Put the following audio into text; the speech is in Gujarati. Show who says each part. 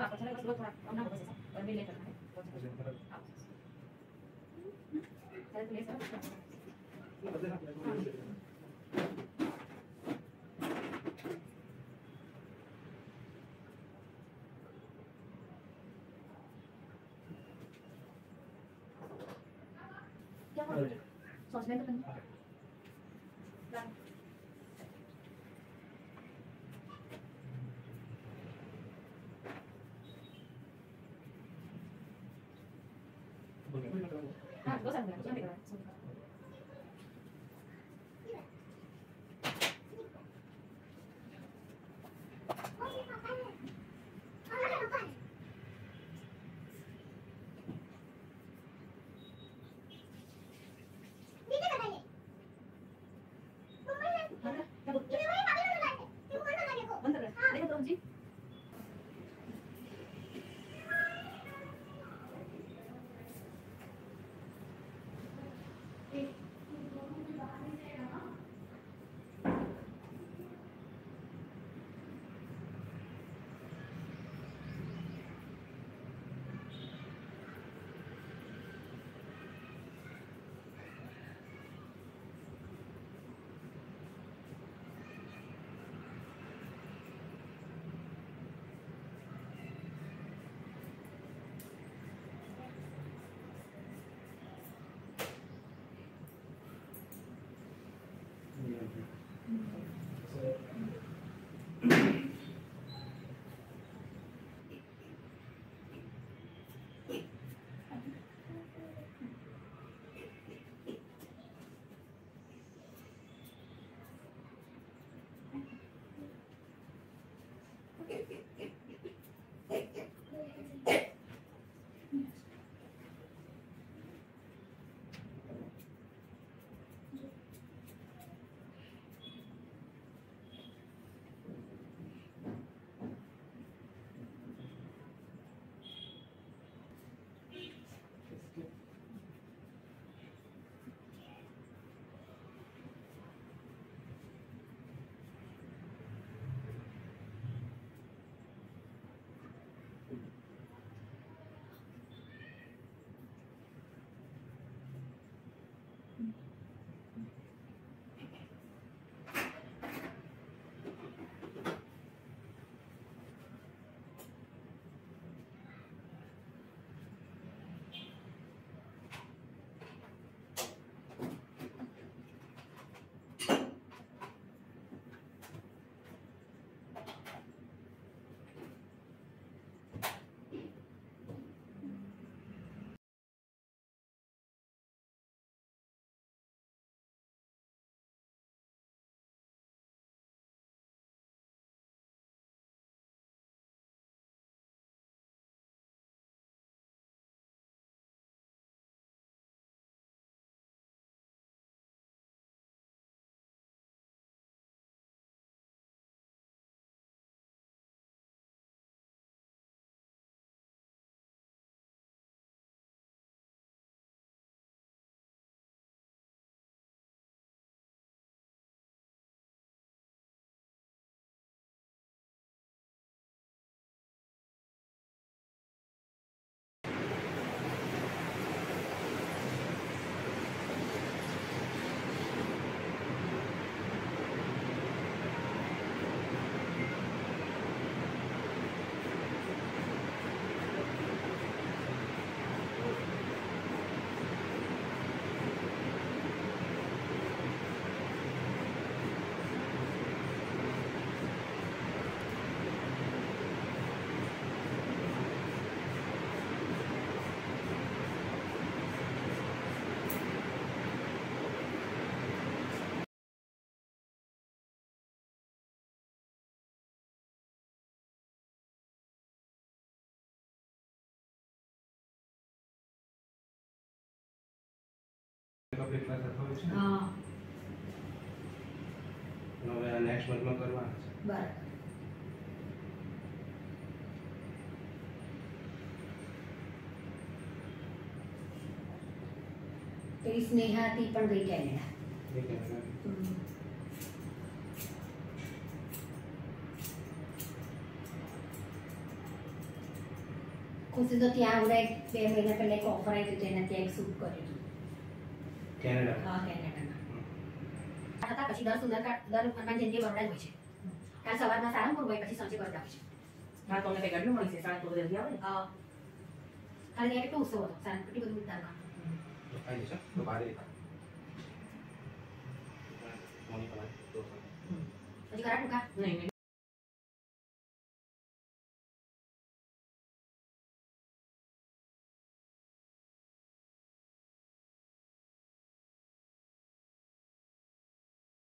Speaker 1: आपको अच्छा लगे बस थोड़ा कम ना हो बस ऐसा और मिल करना है हां चल प्लीज क्या सॉस में तो नहीं हाँ दो साल में
Speaker 2: हाँ
Speaker 3: नेक्स्ट मंथ में करवा
Speaker 2: बराबर तेरी स्नेहा थी पण गई कैनेडा ખુશી તો ત્યાં હમણાં 2 મહિના પહેલા એક ઓફર આવી હતી એને ત્યાં એક શૂટ કર્યું હતું
Speaker 3: કેનેડા
Speaker 2: હા કેનેડામાં હતા પછી દર હનુમાન જયંતિ બરોડા જ હોય છે કાલ સવારમાં સારંગપુર હોય પછી સાંજે બરોડા હોય છે
Speaker 1: હા તો અમને કઈ કેટલું મળી છે સારંગપુર જલ્દી આવે ને
Speaker 2: ખાલી ત્યાં કેટલું ઉત્સવ હતો સારંગપુર કેટલી બધું તારું
Speaker 3: આઈ જશે તો બારે મોની પર
Speaker 2: પછી કરા ટૂંકા
Speaker 1: નહીં નહીં